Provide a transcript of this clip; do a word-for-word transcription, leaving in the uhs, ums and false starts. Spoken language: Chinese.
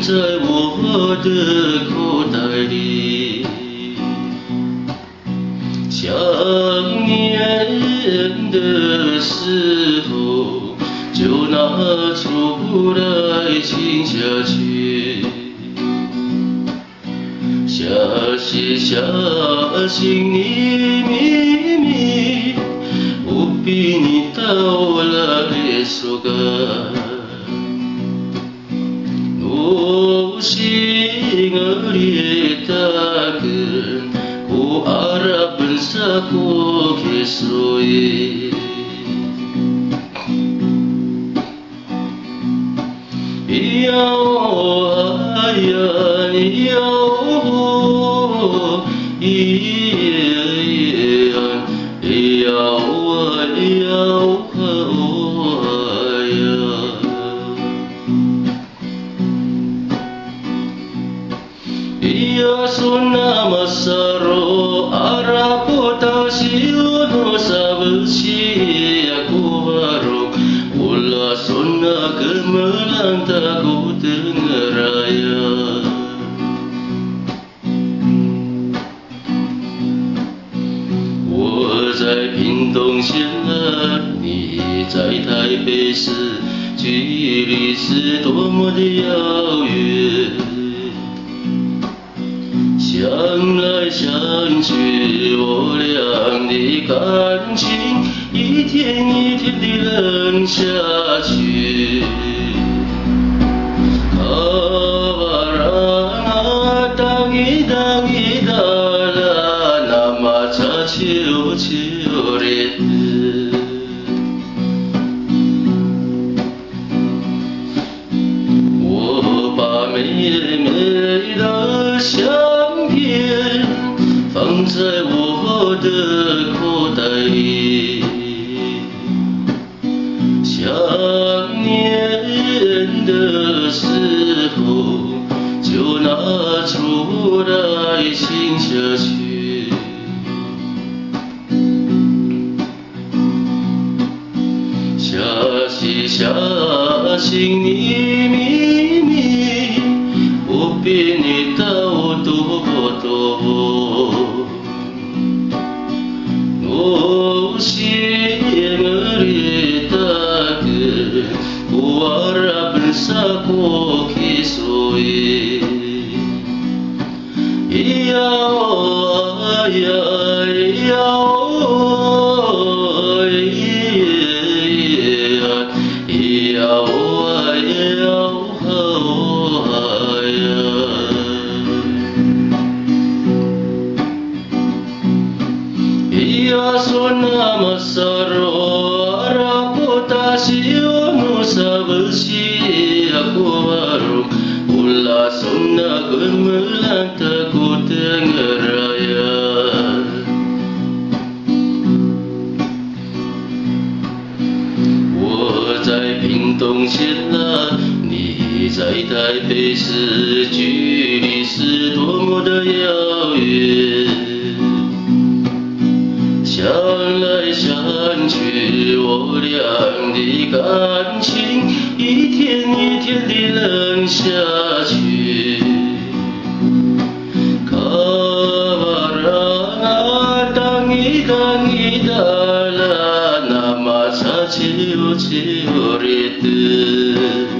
在我的口袋里。想念的时候，就拿出来亲下去。小心小心你秘密，不必你到了esok no singalitakan ku harapkan sako kesoe Iau ayan iau iyan iau iau ayan Ia suna masaro arapo tasio no sabesi aku baru Ula suna gemelang takut dengar raya我在屏东县啊，你在台北市，距离是多么的遥远。想来想去，我俩的感情一天一天地冷下去。Kabarana tangi tangi dala nama cacio cioret。我把美美的相片放在我的口袋里，想念的时候就拿出来亲下去。小心小心你秘密，不必你到多多。No singalitakan ku harapkan sako kesoe Iau iau iau iau Ia suna masaro arapo tasio no sabesi aku baru Ula suna gemelang takut dengar raya我在屏东县啊，你在台北市，距离是多么的遥远。想来想去，我俩的感情一天一天地冷下去。Kabarana tangi tangi dala nama cacio cioret